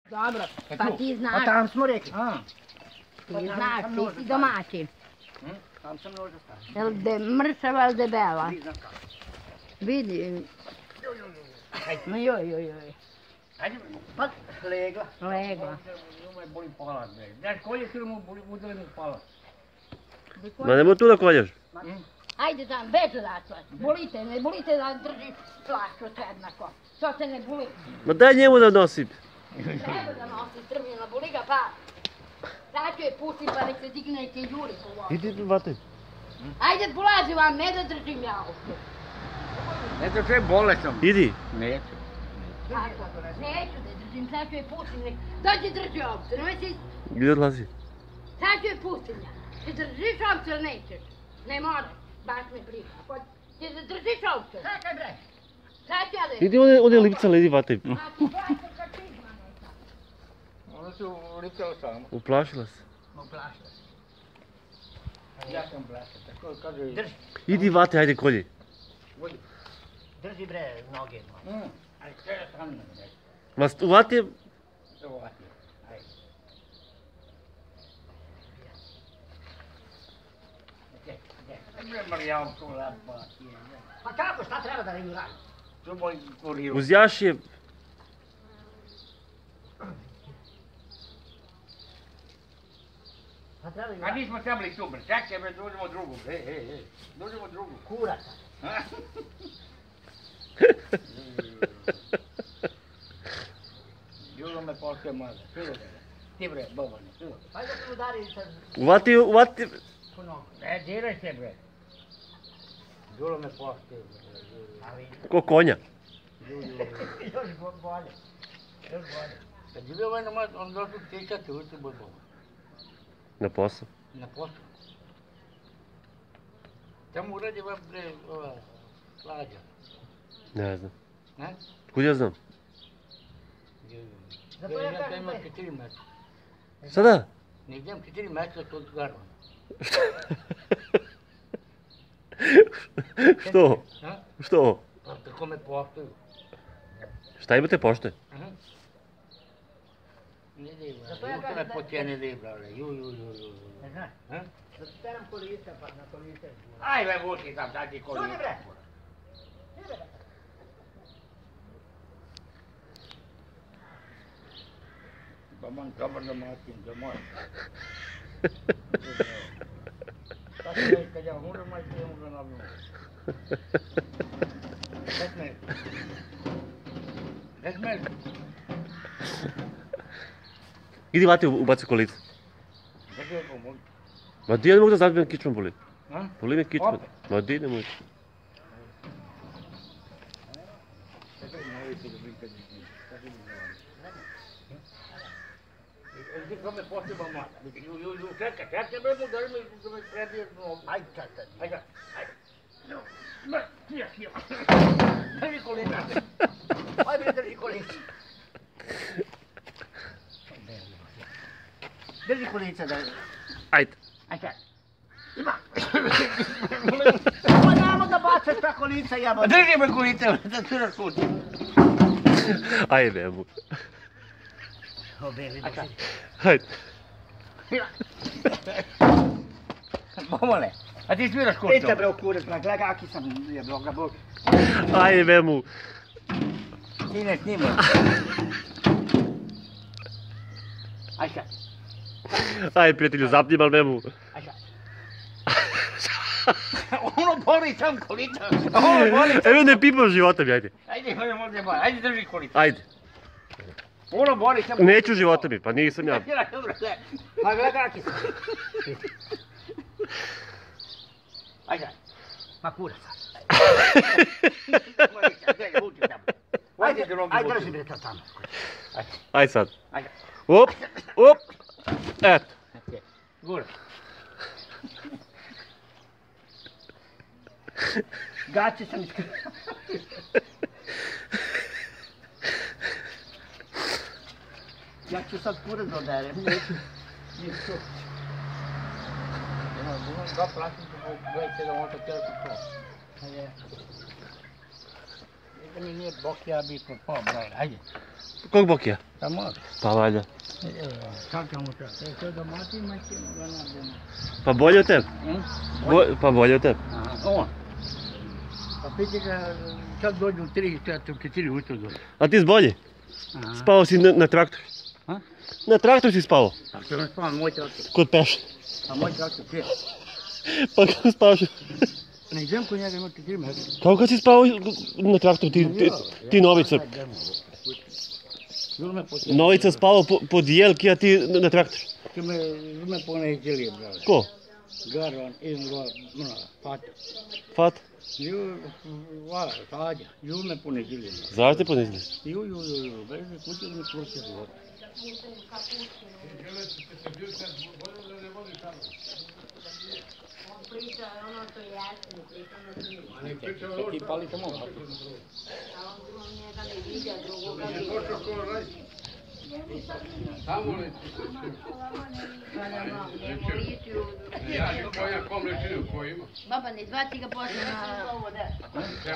Dobro, pa ti znaš. A tam smo rekli. Ti znaš, ti si domaći. Tam sam noža stavio. Jel de mršava ili debela? Priznam kako. Vidi. Joj. Ajde, pa legla. Legla. Ovo je boli palac, bre. Znaš, kolje se mu udele mu palac. Ma nemoj tu da kolješ. Ajde tam, već odatle. Bolite, ne bolite da držiš plaću jednako. To te ne boli. Ma daj njemu da nosi. Treba da nosi strmina, boli ga pa. Sad ću je pustim pa nek se digne i te juri po vodu. Idi, vate. Ajde polazi vam, ne da držim ja ovdje. Eto što je bolestan. Idi. Neću. Tako, neću da držim, sad ću je pustim nek. Dođi drži ovdje, nemoj si... Gdje odlazi? Sad ću je pustim ja. Ti držiš ovdje ili nećeš? Ne moraš, baš me briga. Ti držiš ovdje? Čekaj bre. Sad ću ja da je... Idi, on je lipca, idi, vate. Ono su lipcao samo. Uplašila se. Uplašila se. Ja sam plašao, tako kaže... Drži. Idi, vate, ajde, kolji. Drži bre noge. Ajde, sve sam ne. Ma, vate... Evo vati. Ajde. Bre Marijavko, lapa. Pa kako, šta treba da im radi? To moj kuriru. Uzjaš je... A nismo trebali tu bre, čekaj bre, dođemo drugu. Dođemo drugu. Kurata. Julo me postoje mlada, čulo bre. Ti bre, bobane, čulo. Hajde da udari sa... Uvati... Ne, diraj se bre. Julo me postoje. Ko konja. Još bolje. Još bolje. Kad je bio ovaj namaz, on došao tičati, ušte boj boba. Na posao. Na poslu. Tamo uradi ova slađa. Ne znam. Ne? Kud ja znam? Zato ja kažem ima 4 metra. Sada? Negdje imam 4 metra od garva. Što? Što? Pa tako me poštuju. Šta imate pošte? Ne libra, juče me potjene libra, ju. Ne znaš? Da ti teram kolica pa na kolice. Aj be vuti tam, daj ti kolica. Šuti bre! Pa man dobar domaćin, to moj. Tako je, kad ja umrem, majke je umrem na mnu. 10 Idi, vati, ubaci kolice. Ma di ja ne mogu da zabijem kičmom boli. Boli me kičma. Ma di ne mogu. Ti kome postiba mata. Čekaj, bre mu da me prebije nogu. Ajde, čekaj. Ajde. Drži kolica. Ajde bre, drži kolica. Drži kolica da... Ajde. Ajde. Ima. Pa nemo da bacaš ta kolica, jeba. Drži me kolica, da curaš kući. Ajde, evo. Ajde. Ajde. Momole, a ti sviraš kućom? Pita bre u kurac, gledaj kaki sam jebloga bog. Ajde, vemu. Ti ne snimaj. Ajde sad. Ajde, prijatelju, zapni mal vemu. Ajde sad. Ono boli sam kolica. Evo ne pipam života mi, ajde. Ajde, drži kolica. Ajde. Ono boli sam... Neću života mi, pa nisam ja. Pa gledaj kaki sam. Ajde sad. Pa kurac. Ajde, drži bre to tamo. Ajde sad. Ajde. Op, op. Eto. Gura. Gaće sam iskreno. Ja ću sad kurac doderem. Nisu. Imam dva plaćnika po 27 otak tjela su to. Ajde. Mi nije bok, ja bi propao, broj, ajde. Kog Bokija? Pa može. Pa valjda. Kako mu to? To da matima ćemo ga nađemo. Pa bolje od tebe? Pa bolje od tebe. On. Pa piti ga, kad dođu 3, 4 ujutro dođu. A ti zbolji? Spao si na traktoru? Na traktoru si spao? A što ne spavam, moj traktor. Kod Peša. A moj traktor prije. Pa kako spavaš? Ne idem kod njega imati 3 metra. Kako kad si spao na traktoru, ti Novica? Novica spao pod jelki, a ti na traktoru? Ti me poneđeli, brale. Ko? Garvan, Fata. Fat? Fadja, me poneđeli. Zašto te ponizili? Bez kuće mi kurse života. On priča ono što jeste, ne priča na Ti pali tamo. A on njega ne vidio, drugoga vidio. Samo li? Baba, ne zvaci ga posle na ovo, da.